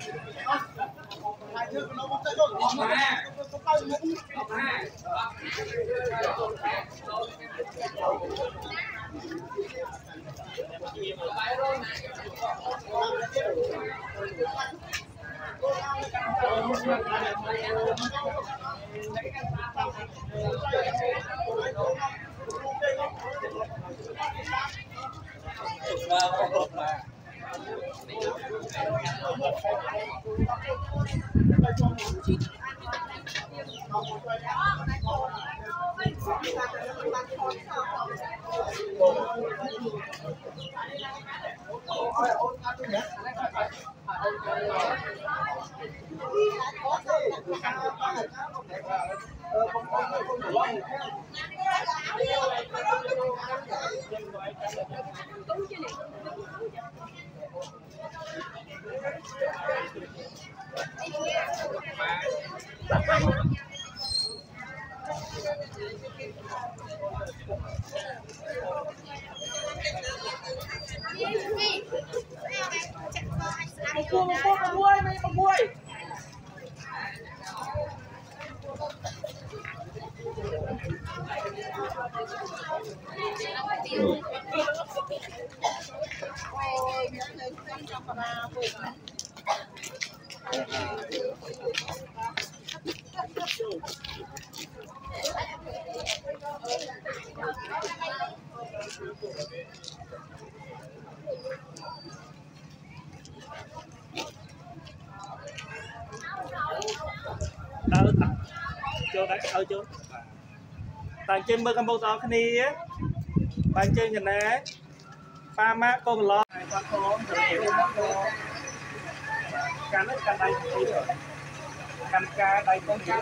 Cho đấy ơi chú bạn trên mưa cầm bông gió khani á bạn trên nhìn này pha má con lo này con cắn đấy cắn đây cắn cá đây con gì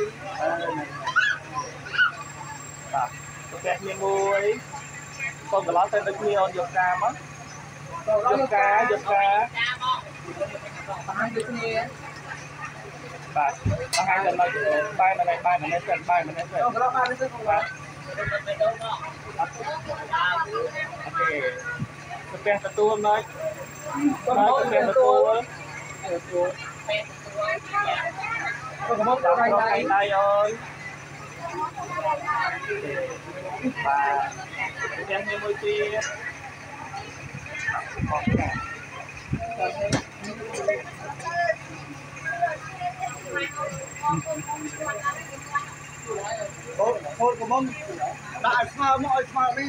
ok như muối con lo tên được nhiều giọt cam á giọt cá bà hai lần nói bay này cần bay này cần ok cái satu hôm nay cái satu có cái này rồi và cái như môi chia thôi của mông đại sao mọi sao đi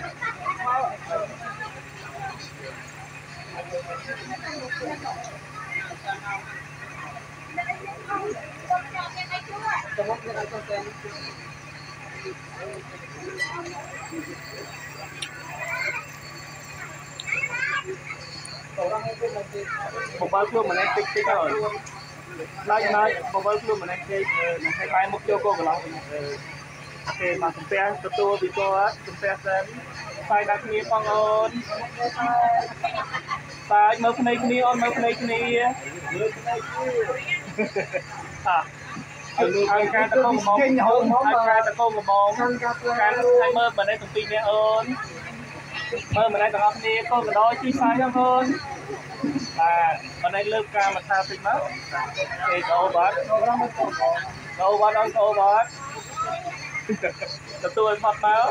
một bao cua mình ăn tích rồi đây một bao cua mình ăn tích mình hay bay một chỗ cô của nó thì mà chúng ta cái tour bị tour chúng ta sẽ phải đặt kia con ôn phải mở cái này on mở cái này à ai ca ta con mong ai ca ta con mong ca hay mơ mình đây tụi pin nè ôn mơ mình đây tụi ông đi con mình đôi chi sai lắm hơn à mình đây lướt ca mà tha pin mất thì đâu bớtแต่ตัวมันพอดมา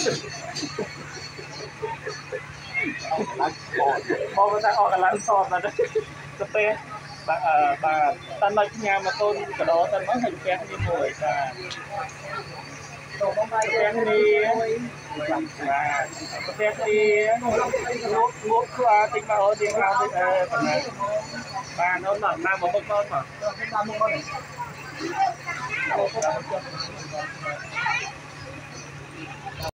พอมาได้ออกกันล้างซอสมาได้สเปรย์ตันมาที่งานมาต้นกระโดดตันมาให้แกงนี่หน่วยจ้าแกงนี่แกงนี่งบคือติงมาเอาติงเราติบ้านโน้นหน่อยน้ำมันบกต้นหน่อย